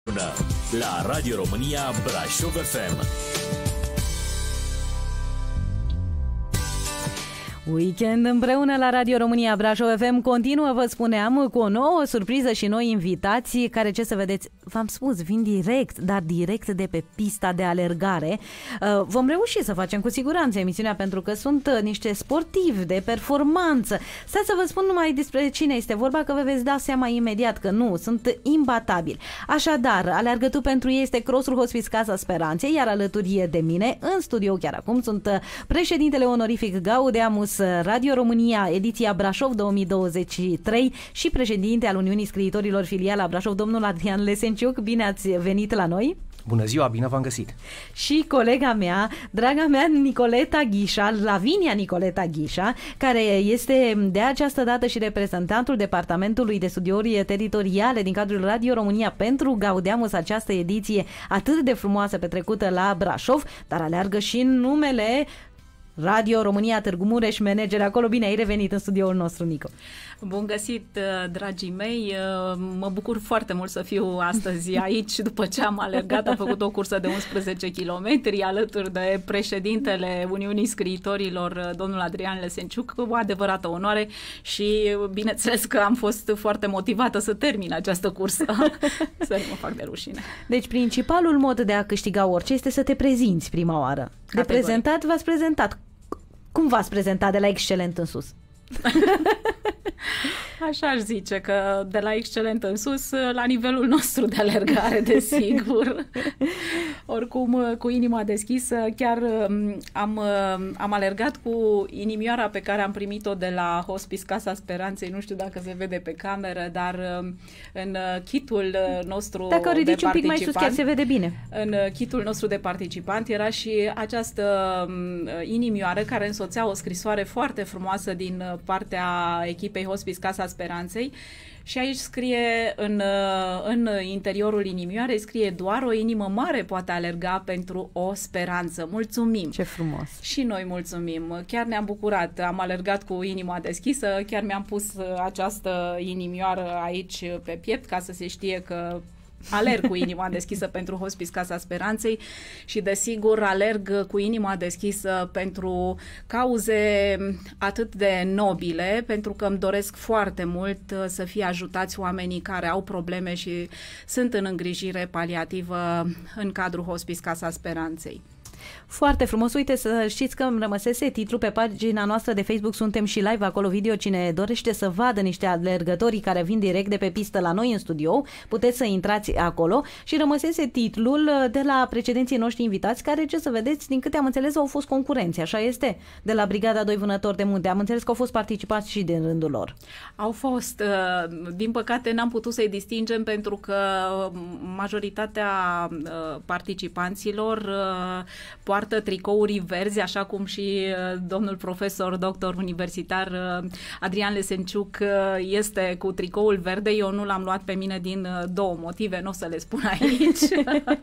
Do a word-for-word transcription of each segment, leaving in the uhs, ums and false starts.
La Radio România Brașov F M. Weekend împreună la Radio România Brașov F M continuă, vă spuneam, cu o nouă surpriză și noi invitații care, ce să vedeți, v-am spus, vin direct, dar direct de pe pista de alergare. Vom reuși să facem cu siguranță emisiunea pentru că sunt niște sportivi de performanță. Stai să vă spun numai despre cine este vorba, că vă veți da seama imediat că nu, sunt imbatabili. Așadar, alergătul pentru ei este Crossul Hospice Casa Speranței, iar alături de mine, în studio chiar acum, sunt președintele onorific Gaudeamus Radio România, ediția Brașov două mii douăzeci și trei și președinte al Uniunii Scriitorilor Filiala Brașov, domnul Adrian Lesenciuc. Bine ați venit la noi! Bună ziua, bine v-am găsit! Și colega mea, draga mea Nicoleta Ghișa, Lavinia Nicoleta Ghișa, care este de această dată și reprezentantul Departamentului de Studiouri Teritoriale din cadrul Radio România pentru Gaudeamus, această ediție atât de frumoasă petrecută la Brașov, dar aleargă și în numele Radio România Târgu Mureș, manager acolo. Bine ai revenit în studioul nostru, Nico. Bun găsit, dragii mei. Mă bucur foarte mult să fiu astăzi aici după ce am alergat. Am făcut o cursă de unsprezece kilometri alături de președintele Uniunii Scriitorilor, domnul Adrian Lesenciuc. O adevărată onoare și bineînțeles că am fost foarte motivată să termin această cursă. Să nu mă fac de rușine. Deci principalul mod de a câștiga orice este să te prezinți prima oară. De prezentat, v-ați prezentat. Cum v-ați prezentat de la excelent în sus? Așa aș zice, că de la excelent în sus, la nivelul nostru de alergare, desigur. Oricum, cu inima deschisă, chiar am, am alergat cu inimioara pe care am primit-o de la Hospice Casa Speranței. Nu știu dacă se vede pe cameră, dar în kitul nostru dacă o ridici de participant, un pic mai sus, chiar se vede bine. În kitul nostru de participant era și această inimioară care însoțea o scrisoare foarte frumoasă din partea echipei Hospice Casa Speranței și aici scrie în, în interiorul inimioarei, scrie: doar o inimă mare poate alerga pentru o speranță. Mulțumim! Ce frumos! Și noi mulțumim! Chiar ne-am bucurat, am alergat cu inima deschisă, chiar mi-am pus această inimioară aici pe piept ca să se știe că alerg cu inima deschisă pentru Hospice Casa Speranței și desigur alerg cu inima deschisă pentru cauze atât de nobile, pentru că îmi doresc foarte mult să fie ajutați oamenii care au probleme și sunt în îngrijire paliativă în cadrul Hospice Casa Speranței. Foarte frumos. Uite, să știți că îmi rămăsese titlul pe pagina noastră de Facebook, suntem și live acolo video, cine dorește să vadă niște alergătorii care vin direct de pe pistă la noi în studio, puteți să intrați acolo și rămăsese titlul de la precedenții noștri invitați care, ce să vedeți, din câte am înțeles, au fost concurenți, așa este, de la Brigada doi Vânători de Munte. Am înțeles că au fost participați și din rândul lor. Au fost, din păcate n-am putut să-i distingem pentru că majoritatea participanților poartă tricouri verzi, așa cum și domnul profesor, doctor universitar Adrian Lesenciuc este cu tricoul verde. Eu nu l-am luat pe mine din două motive, nu o să le spun aici.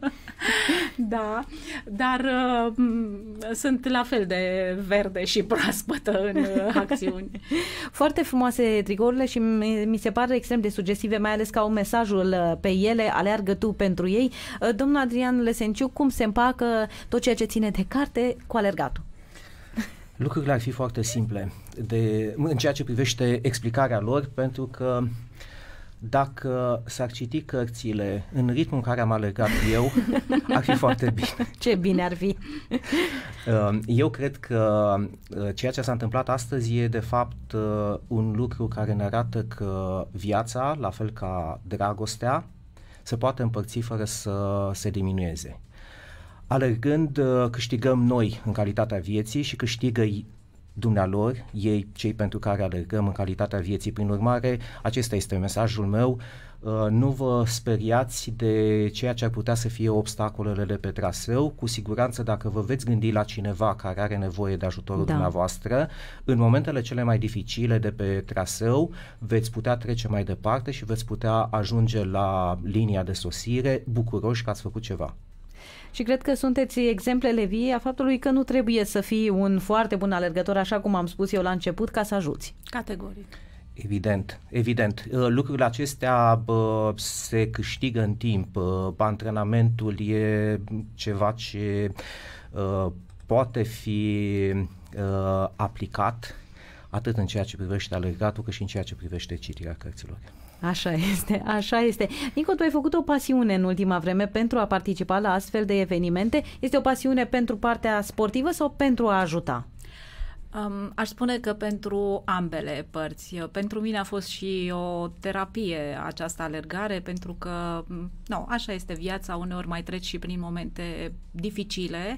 Da, dar uh, sunt la fel de verde și proaspătă în acțiuni. Foarte frumoase tricourile și mi se pare extrem de sugestive, mai ales că au mesajul pe ele: aleargă tu pentru ei. Domnul Adrian Lesenciuc, cum se împacă tot ceea ce ține de carte cu alergatul? Lucrurile ar fi foarte simple de, în ceea ce privește explicarea lor, pentru că dacă s-ar citi cărțile în ritmul în care am alergat eu, ar fi foarte bine. Ce bine ar fi! Eu cred că ceea ce s-a întâmplat astăzi e de fapt un lucru care ne arată că viața, la fel ca dragostea, se poate împărți fără să se diminueze. Alergând, câștigăm noi în calitatea vieții și câștigă dumnealor, ei, cei pentru care alergăm, în calitatea vieții. Prin urmare, acesta este mesajul meu. Nu vă speriați de ceea ce ar putea să fie obstacolele de pe traseu. Cu siguranță, dacă vă veți gândi la cineva care are nevoie de ajutorul da. dumneavoastră, în momentele cele mai dificile de pe traseu, veți putea trece mai departe și veți putea ajunge la linia de sosire bucuroși că ați făcut ceva. Și cred că sunteți exemplele vii a faptului că nu trebuie să fii un foarte bun alergător, așa cum am spus eu la început, ca să ajuți. Categoric. Evident, evident. Lucrurile acestea bă, se câștigă în timp. Bă, antrenamentul e ceva ce uh, poate fi uh, aplicat atât în ceea ce privește alergatul, cât și în ceea ce privește citirea cărților. Așa este, așa este. Nico, tu ai făcut o pasiune în ultima vreme pentru a participa la astfel de evenimente. Este o pasiune pentru partea sportivă sau pentru a ajuta? Um, aș spune că pentru ambele părți. Pentru mine a fost și o terapie această alergare, pentru că, nu, așa este viața, uneori mai treci și prin momente dificile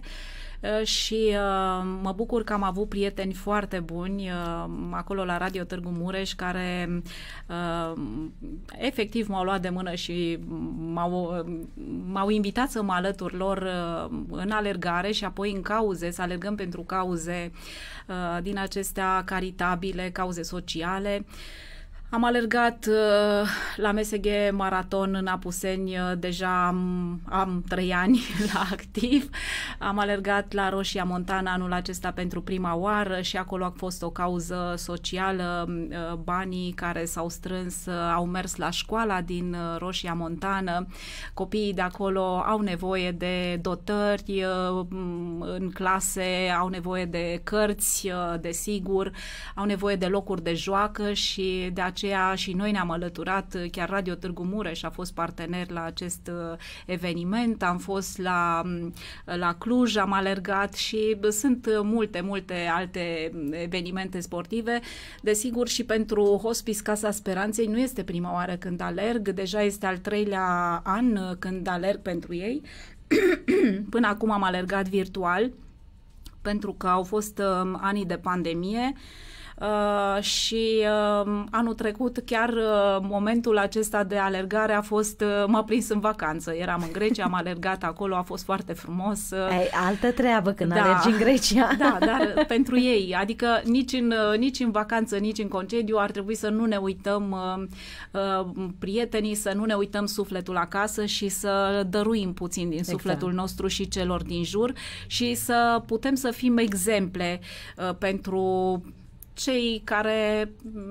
și uh, mă bucur că am avut prieteni foarte buni uh, acolo la Radio Târgu Mureș, care uh, efectiv m-au luat de mână și m-au, m-au invitat să mă alătur lor uh, în alergare și apoi în cauze, să alergăm pentru cauze uh, din acestea caritabile, cauze sociale. Am alergat uh, la M S G Maraton în Apuseni, uh, deja am, am trei ani la activ. Am alergat la Roșia Montană anul acesta pentru prima oară și acolo a fost o cauză socială. Uh, banii care s-au strâns uh, au mers la școala din uh, Roșia Montană. Copiii de acolo au nevoie de dotări uh, în clase, au nevoie de cărți, uh, desigur, au nevoie de locuri de joacă și de aceea și noi ne-am alăturat, chiar Radio Târgu Mureș a fost partener la acest uh, eveniment, am fost la, la Cluj, am alergat și sunt multe, multe alte evenimente sportive. Desigur, și pentru Hospice Casa Speranței nu este prima oară când alerg, deja este al treilea an când alerg pentru ei. Până acum am alergat virtual, pentru că au fost uh, anii de pandemie. Uh, și uh, anul trecut chiar uh, momentul acesta de alergare a fost, uh, m-a prins în vacanță, eram în Grecia, am alergat acolo, a fost foarte frumos. Uh, Ai altă treabă când da, alergi în Grecia. Da, dar pentru ei, adică nici în, nici în vacanță, nici în concediu ar trebui să nu ne uităm uh, uh, prietenii, să nu ne uităm sufletul acasă și să dăruim puțin din sufletul exact. nostru și celor din jur și să putem să fim exemple uh, pentru cei care,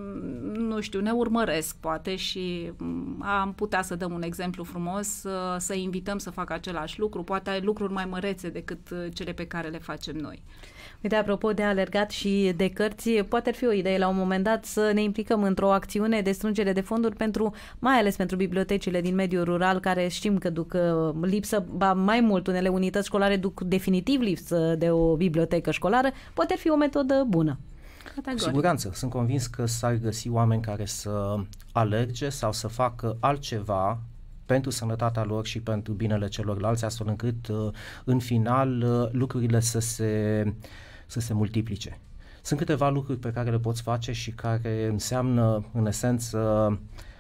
nu știu, ne urmăresc poate și am putea să dăm un exemplu frumos, să invităm să facă același lucru, poate lucruri mai mărețe decât cele pe care le facem noi. Uite, apropo de alergat și de cărți, poate ar fi o idee la un moment dat să ne implicăm într-o acțiune de strângere de fonduri pentru, mai ales pentru bibliotecile din mediul rural, care știm că duc lipsă, ba mai mult, unele unități școlare duc definitiv lipsă de o bibliotecă școlară, poate ar fi o metodă bună. Cu siguranță. Sunt convins că s-ar găsi oameni care să alerge sau să facă altceva pentru sănătatea lor și pentru binele celorlalți, astfel încât în final lucrurile să se, să se multiplice. Sunt câteva lucruri pe care le poți face și care înseamnă în esență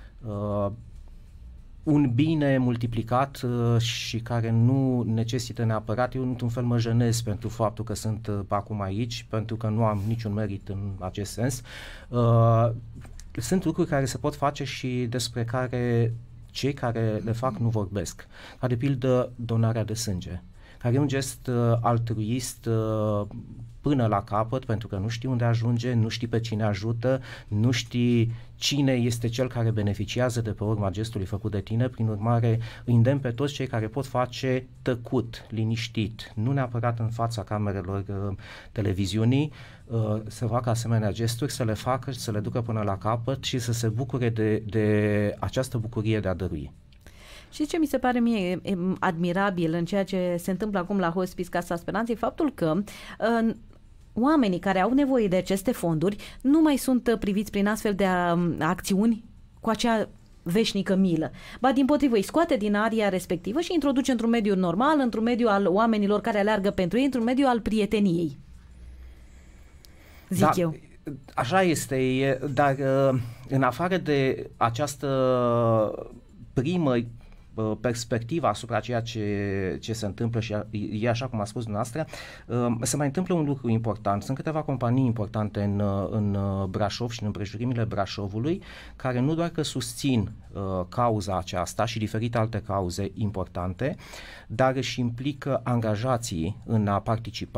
un bine multiplicat uh, și care nu necesită neapărat. Eu într-un fel mă jenez pentru faptul că sunt uh, acum aici, pentru că nu am niciun merit în acest sens. Uh, sunt lucruri care se pot face și despre care cei care le fac nu vorbesc. Ca de pildă donarea de sânge, care e un gest uh, altruist uh, până la capăt, pentru că nu știi unde ajunge, nu știi pe cine ajută, nu știi cine este cel care beneficiază de pe urma gestului făcut de tine. Prin urmare, îi îndemn pe toți cei care pot face tăcut, liniștit, nu neapărat în fața camerelor uh, televiziunii, uh, să facă asemenea gesturi, să le facă și să le ducă până la capăt și să se bucure de, de această bucurie de a dărui. Și ce mi se pare mie admirabil în ceea ce se întâmplă acum la Hospice Casa Speranței, faptul că uh, oamenii care au nevoie de aceste fonduri nu mai sunt priviți prin astfel de acțiuni cu acea veșnică milă. Ba dimpotrivă, îi scoate din aria respectivă și introduce într-un mediu normal, într-un mediu al oamenilor care aleargă pentru ei, într-un mediu al prieteniei. Zic da, eu. Așa este, e, dar în afară de această primă perspectiva asupra ceea ce, ce se întâmplă și e așa cum a spus dumneavoastră, se mai întâmplă un lucru important. Sunt câteva companii importante în, în Brașov și în împrejurimile Brașovului care nu doar că susțin uh, cauza aceasta și diferite alte cauze importante, dar își implică angajații în a participa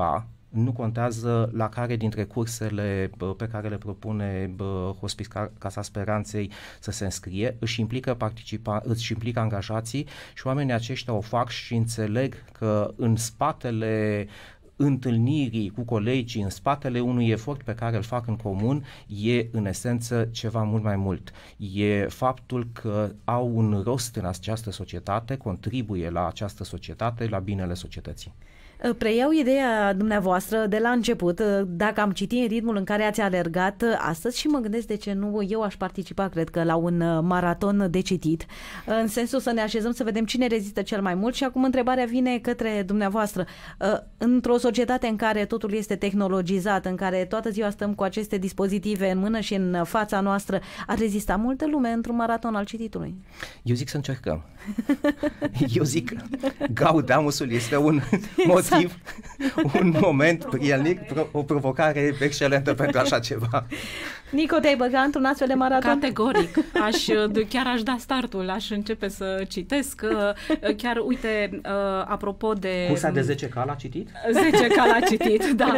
nu contează la care dintre cursele pe care le propune Hospice Casa Speranței să se înscrie, își implică, participa, își implică angajații și oamenii aceștia o fac și înțeleg că în spatele întâlnirii cu colegii, în spatele unui efort pe care îl fac în comun, e în esență ceva mult mai mult. E faptul că au un rost în această societate, contribuie la această societate, la binele societății. Preiau ideea dumneavoastră de la început, dacă am citit în ritmul în care ați alergat astăzi și mă gândesc de ce nu eu aș participa, cred că, la un maraton de citit, în sensul să ne așezăm să vedem cine rezistă cel mai mult și acum întrebarea vine către dumneavoastră. Într-o societate în care totul este tehnologizat, în care toată ziua stăm cu aceste dispozitive în mână și în fața noastră, ar rezista multă lume într-un maraton al cititului? Eu zic să încercăm. Eu zic Gaudeamusul este un motiv, un moment prielnic, o provocare excelentă pentru așa ceva. Nico, te-ai băgat într-un astfel de maraton? Categoric. Aș, chiar aș da startul, aș începe să citesc. Chiar, uite, apropo de... Cursa de zece K l-a citit? zece K l-a citit, da.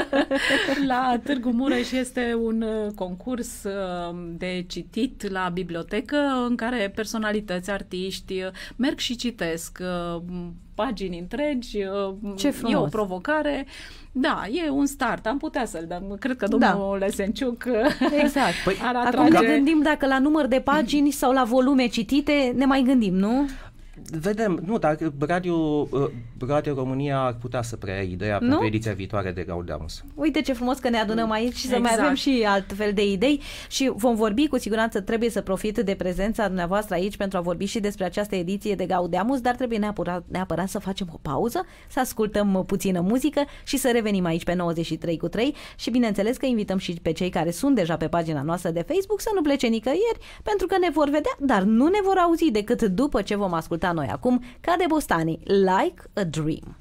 La Târgu Mureș este un concurs de citit la bibliotecă în care personalități, artiști merg și citesc pagini întregi. Ce frumos. E o provocare. Da, e un start. Am putea să-l dăm. Cred că domnul da. Lesenciuc exact. Păi, ar atrage... Acum ne gândim dacă la număr de pagini sau la volume citite, ne mai gândim, nu? Vedem, nu, dar Radio, Radio România ar putea să preia ideea nu? pentru ediția viitoare de Gaudeamus. Uite ce frumos că ne adunăm aici și exact. să mai avem și altfel de idei și vom vorbi, cu siguranță trebuie să profit de prezența dumneavoastră aici pentru a vorbi și despre această ediție de Gaudeamus, dar trebuie neapărat, neapărat să facem o pauză, să ascultăm puțină muzică și să revenim aici pe nouăzeci și trei cu trei și bineînțeles că invităm și pe cei care sunt deja pe pagina noastră de Facebook să nu plece nicăieri pentru că ne vor vedea, dar nu ne vor auzi decât după ce vom asculta noi acum Cade Bostani, Like a Dream.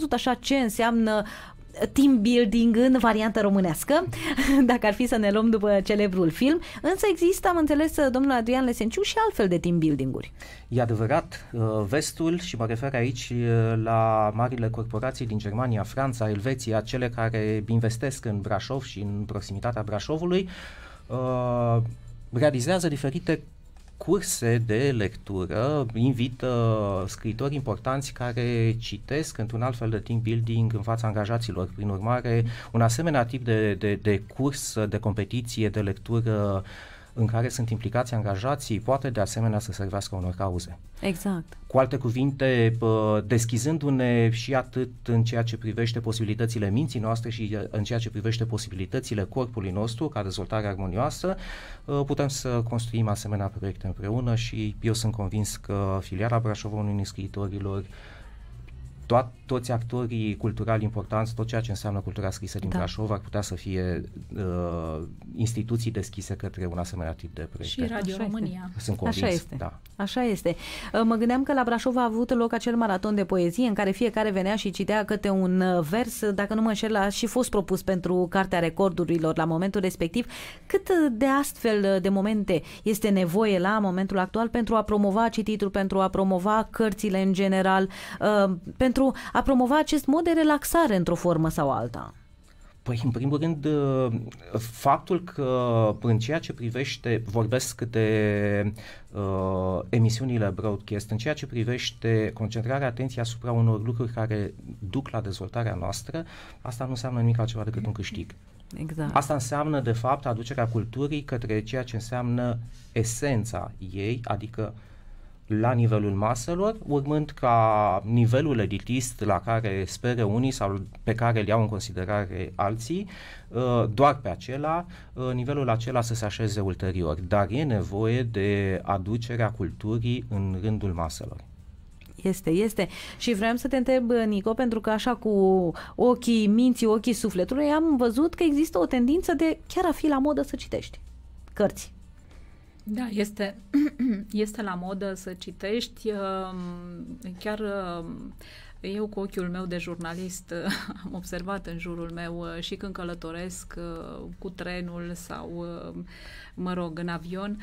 văzut așa ce înseamnă team building în variantă românească, dacă ar fi să ne luăm după celebrul film, însă există, am înțeles, domnul Adrian Lesenciu, și altfel de team building-uri. E adevărat, vestul, și mă refer aici la marile corporații din Germania, Franța, Elveția, cele care investesc în Brașov și în proximitatea Brașovului, realizează diferite curse de lectură, invită scriitori importanți care citesc într-un alt fel de team building în fața angajaților. Prin urmare, un asemenea tip de, de, de curs, de competiție, de lectură în care sunt implicați angajații, poate de asemenea să servească unor cauze. Exact. Cu alte cuvinte, deschizându-ne și atât în ceea ce privește posibilitățile minții noastre și în ceea ce privește posibilitățile corpului nostru ca dezvoltare armonioasă, putem să construim asemenea proiecte împreună și eu sunt convins că filiala Brașov Uniunii Scriitorilor, To- toți actorii culturali importanți, tot ceea ce înseamnă cultura scrisă din da. Brașov ar putea să fie uh, instituții deschise către un asemenea tip de proiecte. Și Radio Așa România. Sunt convins. Așa este. Da. Așa este. Mă gândeam că la Brașov a avut loc acel maraton de poezie în care fiecare venea și citea câte un vers, dacă nu mă înșel, a și fost propus pentru Cartea Recordurilor la momentul respectiv. Cât de astfel de momente este nevoie la momentul actual pentru a promova cititul, pentru a promova cărțile în general, pentru a promova acest mod de relaxare într-o formă sau alta? Păi, în primul rând, faptul că în ceea ce privește, vorbesc de uh, emisiunile broadcast, în ceea ce privește concentrarea atenției asupra unor lucruri care duc la dezvoltarea noastră, asta nu înseamnă nimic altceva decât un câștig. Exact. Asta înseamnă, de fapt, aducerea culturii către ceea ce înseamnă esența ei, adică la nivelul maselor, urmând ca nivelul elitist la care speră unii sau pe care îl iau în considerare alții, doar pe acela, nivelul acela să se așeze ulterior. Dar e nevoie de aducerea culturii în rândul maselor. Este, este. Și vreau să te întreb, Nico, pentru că așa cu ochii minții, ochii sufletului, am văzut că există o tendință de chiar a fi la modă să citești cărți. Da, este, este la modă să citești. Chiar eu cu ochiul meu de jurnalist am observat în jurul meu și când călătoresc cu trenul sau, mă rog, în avion,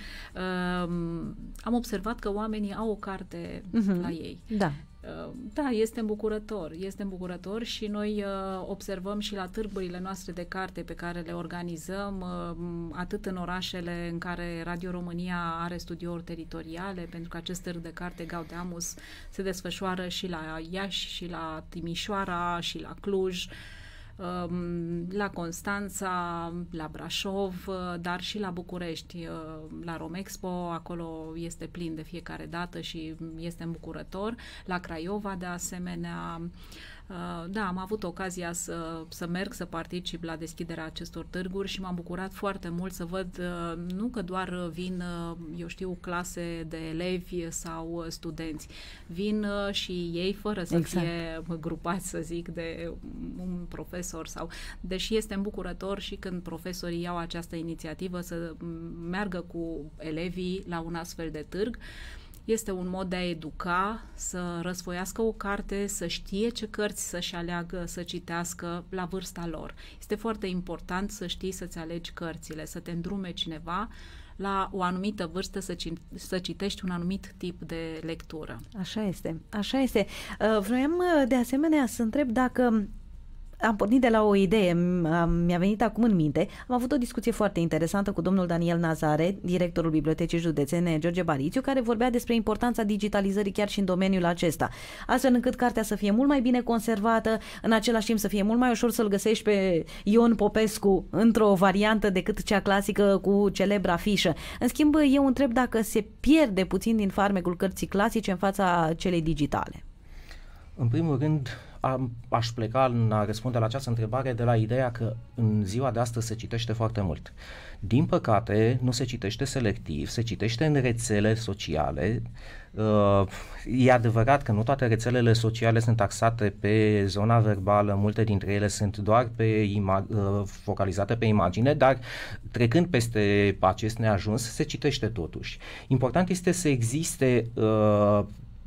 am observat că oamenii au o carte uh-huh. la ei. Da. Da, este îmbucurător, este îmbucurător și noi uh, observăm și la târgurile noastre de carte pe care le organizăm, uh, atât în orașele în care Radio România are studiouri teritoriale, pentru că acest târg de carte Gaudeamus se desfășoară și la Iași, și la Timișoara, și la Cluj, la Constanța, la Brașov, dar și la București, la Romexpo, acolo este plin de fiecare dată și este îmbucurător, la Craiova de asemenea. Da, am avut ocazia să, să merg, să particip la deschiderea acestor târguri și m-am bucurat foarte mult să văd, nu că doar vin, eu știu, clase de elevi sau studenți, vin și ei fără să exact. fie grupați, să zic, de un profesor sau, deși este îmbucurător și când profesorii iau această inițiativă să meargă cu elevii la un astfel de târg. Este un mod de a educa, să răsfoiască o carte, să știe ce cărți să-și aleagă, să citească la vârsta lor. Este foarte important să știi să-ți alegi cărțile, să te îndrume cineva la o anumită vârstă să, ci, să citești un anumit tip de lectură. Așa este, așa este. Vroiam de asemenea să întreb dacă am pornit de la o idee, mi-a venit acum în minte. Am avut o discuție foarte interesantă cu domnul Daniel Nazare, directorul Bibliotecii Județene George Barițiu, care vorbea despre importanța digitalizării chiar și în domeniul acesta, astfel încât cartea să fie mult mai bine conservată, în același timp să fie mult mai ușor să-l găsești pe Ion Popescu într-o variantă decât cea clasică cu celebra fișă. În schimb, eu întreb dacă se pierde puțin din farmecul cărții clasice în fața celei digitale. În primul rând, am, aș pleca în a răspunde la această întrebare de la ideea că în ziua de astăzi se citește foarte mult. Din păcate, nu se citește selectiv, se citește în rețele sociale. Uh, e adevărat că nu toate rețelele sociale sunt axate pe zona verbală, multe dintre ele sunt doar pe ima- uh, focalizate pe imagine, dar trecând peste acest neajuns, se citește totuși. Important este să existe uh,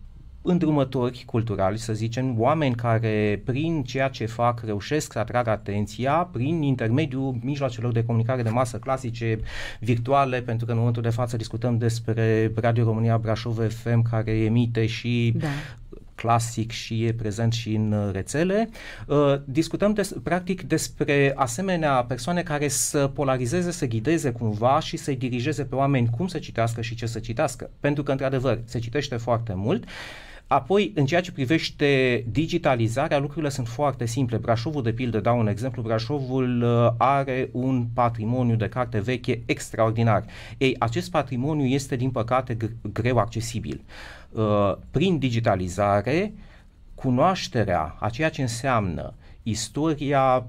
îndrumători culturali, să zicem, oameni care prin ceea ce fac reușesc să atragă atenția prin intermediul mijloacelor de comunicare de masă clasice, virtuale, pentru că în momentul de față discutăm despre Radio România Brașov F M, care emite și da. clasic și e prezent și în rețele. Uh, discutăm des, practic despre asemenea persoane care să polarizeze, să ghideze cumva și să-i dirigeze pe oameni cum să citească și ce să citească. Pentru că, într-adevăr, se citește foarte mult. Apoi, în ceea ce privește digitalizarea, lucrurile sunt foarte simple. Brașovul, de pildă, dau un exemplu, Brașovul uh, are un patrimoniu de carte veche extraordinar. Ei, acest patrimoniu este, din păcate, g- greu accesibil. Uh, prin digitalizare, cunoașterea a ceea ce înseamnă istoria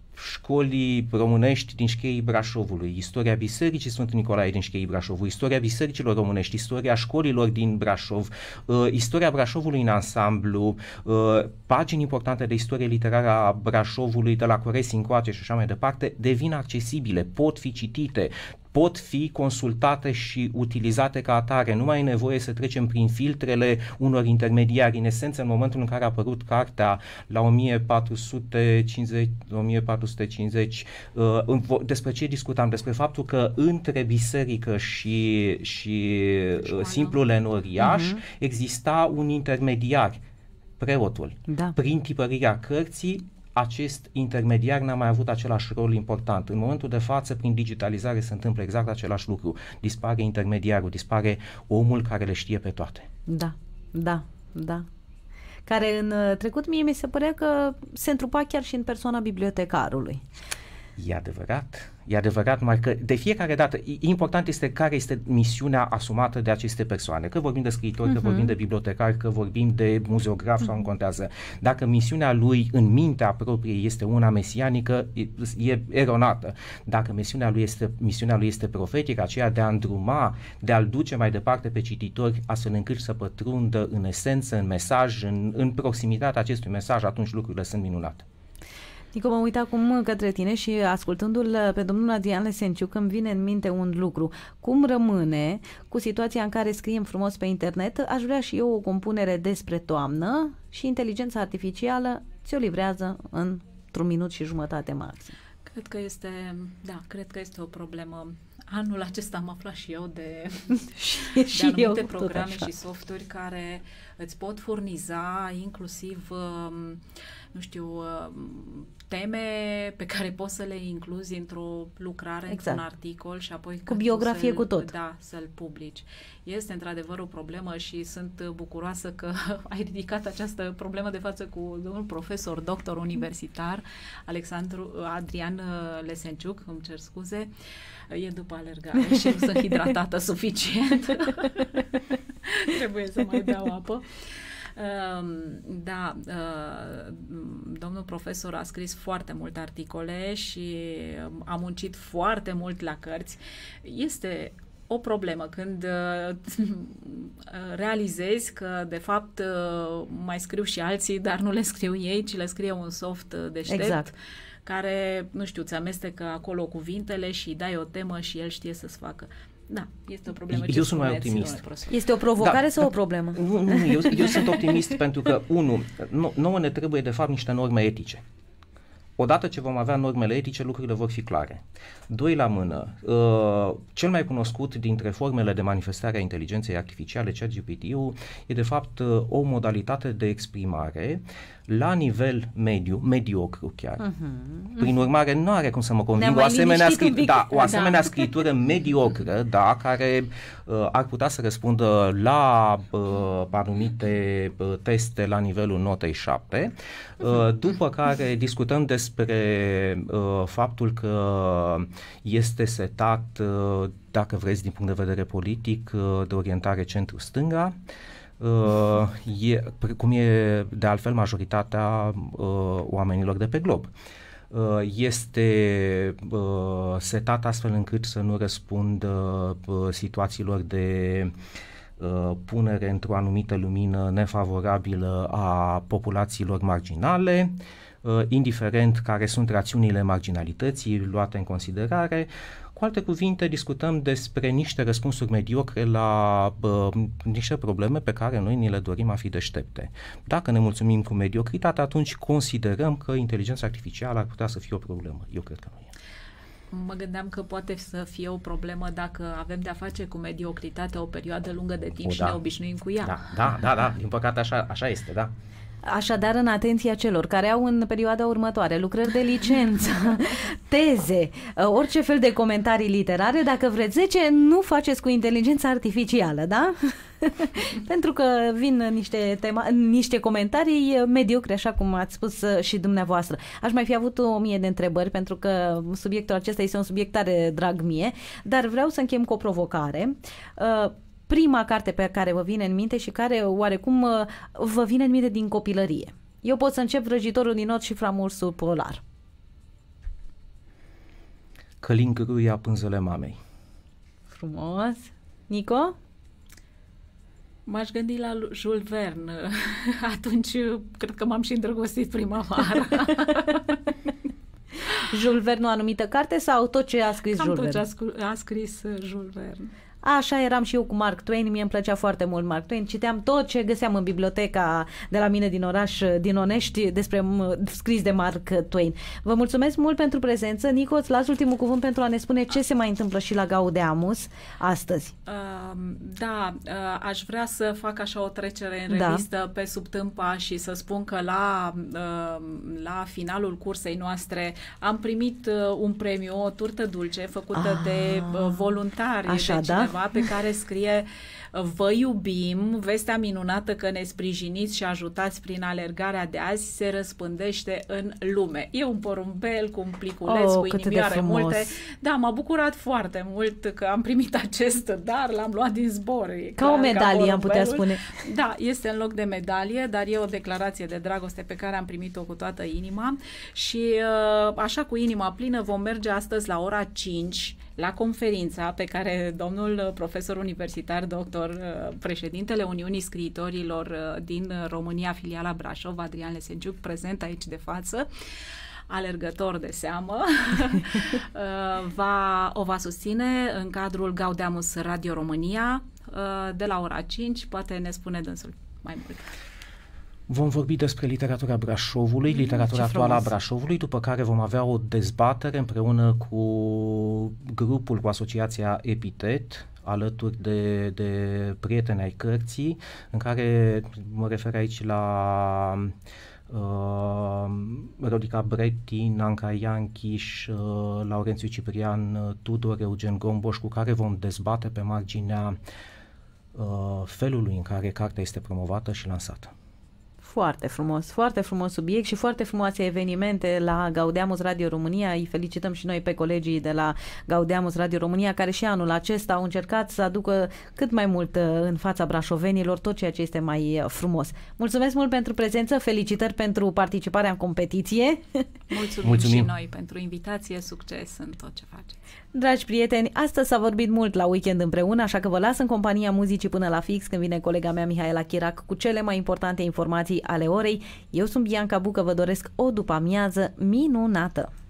școlii românești din Șcheii Brașovului, istoria Bisericii Sfântul Nicolae din Șcheii Brașovului, istoria bisericilor românești, istoria școlilor din Brașov, uh, istoria Brașovului în ansamblu, uh, pagini importante de istorie literară a Brașovului de la Coresi încoace și așa mai departe, devin accesibile, pot fi citite, pot fi consultate și utilizate ca atare. Nu mai e nevoie să trecem prin filtrele unor intermediari. În esență, în momentul în care a apărut cartea la o mie patru sute cincizeci, uh, despre ce discutam? Despre faptul că între biserică și, și uh, simplul enoriaș uh-huh. exista un intermediar, preotul. Da. Prin tipărirea cărții, acest intermediar n-a mai avut același rol important. În momentul de față, prin digitalizare, se întâmplă exact același lucru. Dispare intermediarul, dispare omul care le știe pe toate. Da, da, da. Care în trecut mie mi se părea că se întrupa chiar și în persoana bibliotecarului. E adevărat, e adevărat, numai că de fiecare dată, important este care este misiunea asumată de aceste persoane, că vorbim de scriitori, uh-huh. că vorbim de bibliotecari, că vorbim de muzeograf uh-huh. sau nu contează. Dacă misiunea lui în mintea proprie este una mesianică, e, e eronată. Dacă misiunea lui este, misiunea lui este profetică, aceea de a îndruma, de a-l duce mai departe pe cititori, astfel încât să pătrundă în esență, în mesaj, în, în proximitatea acestui mesaj, atunci lucrurile sunt minunate. Nico, mă uit acum către tine și ascultându-l pe domnul Adrian Lesenciuc îmi vine în minte un lucru. Cum rămâne cu situația în care scriem frumos pe internet? Aș vrea și eu o compunere despre toamnă și inteligența artificială ți-o livrează într-un minut și jumătate maxim. Cred că este, da, cred că este o problemă. Anul acesta am aflat și eu de, și, de și anumite eu, programe și softuri care îți pot furniza inclusiv, nu știu, teme pe care poți să le incluzi într-o lucrare, exact. într-un articol și apoi cu biografie cu tot. Da, să-l publici. Este într-adevăr o problemă și sunt bucuroasă că ai ridicat această problemă de față cu domnul profesor, doctor universitar, Alexandru Adrian Lesenciuc, îmi cer scuze, e după alergare și nu sunt hidratată suficient. Trebuie să mai beau apă. Uh, da, uh, domnul profesor a scris foarte multe articole și a muncit foarte mult la cărți. Este o problemă când uh, realizezi că de fapt uh, mai scriu și alții, dar nu le scriu ei, ci le scrie un soft deștept. Exact. Care, nu știu, ți amestecă acolo cuvintele și îi dai o temă și el știe să-ți facă. Da, este o problemă. Eu sunt mai optimist. Este o provocare da, sau da, o problemă? Nu, nu, eu, eu sunt optimist pentru că, unu, nouă ne trebuie de fapt niște norme etice. Odată ce vom avea normele etice, lucrurile vor fi clare. Doi la mână, uh, cel mai cunoscut dintre formele de manifestare a inteligenței artificiale, ChatGPT-ul, e de fapt uh, o modalitate de exprimare la nivel mediu, mediocru chiar. Uh-huh. Prin urmare, nu are cum să mă conving o asemenea, scri- da, o asemenea da. scritură mediocră, da, care uh, ar putea să răspundă la uh, anumite uh, teste la nivelul notei șapte, uh, după care discutăm despre uh, faptul că este setat, uh, dacă vreți, din punct de vedere politic, uh, de orientare centru-stânga. Uh, e, cum e de altfel majoritatea uh, oamenilor de pe glob. Uh, este uh, setat astfel încât să nu răspundă uh, situațiilor de uh, punere într-o anumită lumină nefavorabilă a populațiilor marginale, uh, indiferent care sunt rațiunile marginalității luate în considerare. Cu alte cuvinte, discutăm despre niște răspunsuri mediocre la uh, niște probleme pe care noi ni le dorim a fi deștepte. Dacă ne mulțumim cu mediocritate, atunci considerăm că inteligența artificială ar putea să fie o problemă. Eu cred că nu e. Mă gândeam că poate să fie o problemă dacă avem de-a face cu mediocritatea o perioadă lungă de timp o, și da. ne obișnuim cu ea. Da, da, da, da. Din păcate așa, așa este, da. Așadar, în atenția celor care au în perioada următoare lucrări de licență, teze, orice fel de comentarii literare, dacă vreți zece, nu faceți cu inteligența artificială, da? Pentru că vin niște, tema, niște comentarii mediocre, așa cum ați spus și dumneavoastră. Aș mai fi avut o mie de întrebări, pentru că subiectul acesta este un subiect tare drag mie, dar vreau să închem cu o provocare. Prima carte pe care vă vine în minte și care oarecum vă vine în minte din copilărie. Eu pot să încep Vrăjitorul din Nord și Framursul polar. Călin Gâruia, Pânzele mamei. Frumos. Nico? M-aș gândi la Jules Verne. Atunci cred că m-am și îndrăgostit prima oară. Jules Verne o anumită carte sau tot ce a scris Cam Jules tot Verne? ce a, a scris Jules Verne. Așa eram și eu cu Mark Twain, mie îmi plăcea foarte mult Mark Twain, citeam tot ce găseam în biblioteca de la mine din oraș, din Onești, despre scris de Mark Twain. Vă mulțumesc mult pentru prezență. Nico, îți las ultimul cuvânt pentru a ne spune ce se mai întâmplă și la Gaudeamus astăzi. Uh, da, uh, aș vrea să fac așa o trecere în Da. revistă pe sub tâmpa și să spun că la, uh, la finalul cursei noastre am primit uh, un premiu, o turtă dulce făcută Ah, de uh, voluntari, așa, de cineva da? pe care scrie: vă iubim, vestea minunată că ne sprijiniți și ajutați prin alergarea de azi se răspândește în lume. E un porumbel cu un pliculeț, Oh, cu cât de inimioare frumos. multe. Da, m-a bucurat foarte mult că am primit acest dar, l-am luat din zbor. E Ca clar, o medalie, am putea porumbelul. spune. Da, este în loc de medalie, dar e o declarație de dragoste pe care am primit-o cu toată inima și așa cu inima plină vom merge astăzi la ora cinci la conferința pe care domnul profesor universitar, doctor, președintele Uniunii Scriitorilor din România, filiala Brașov, Adrian Lesenciuc, prezent aici de față, alergător de seamă, va, o va susține în cadrul Gaudeamus Radio România de la ora cinci, poate ne spune dânsul mai mult. Vom vorbi despre literatura Brașovului, literatura actuală a Brașovului, după care vom avea o dezbatere împreună cu grupul, cu asociația Epitet, alături de, de prieteni ai cărții, în care mă refer aici la uh, Rodica Bretti, Nanca Ianchiș, uh, Laurențiu Ciprian, Tudor, Eugen Gomboș, cu care vom dezbate pe marginea uh, felului în care cartea este promovată și lansată. Foarte frumos, foarte frumos subiect și foarte frumoase evenimente la Gaudeamus Radio România. Îi felicităm și noi pe colegii de la Gaudeamus Radio România, care și anul acesta au încercat să aducă cât mai mult în fața brașovenilor tot ceea ce este mai frumos. Mulțumesc mult pentru prezență, felicitări pentru participarea în competiție. Mulțumim, Mulțumim și noi pentru invitație, succes în tot ce faceți. Dragi prieteni, astăzi s-a vorbit mult la Weekend împreună, așa că vă las în compania muzicii până la fix, când vine colega mea Mihaela Chirac cu cele mai importante informații ale orei. Eu sunt Bianca Bucă, vă doresc o după-amiază minunată!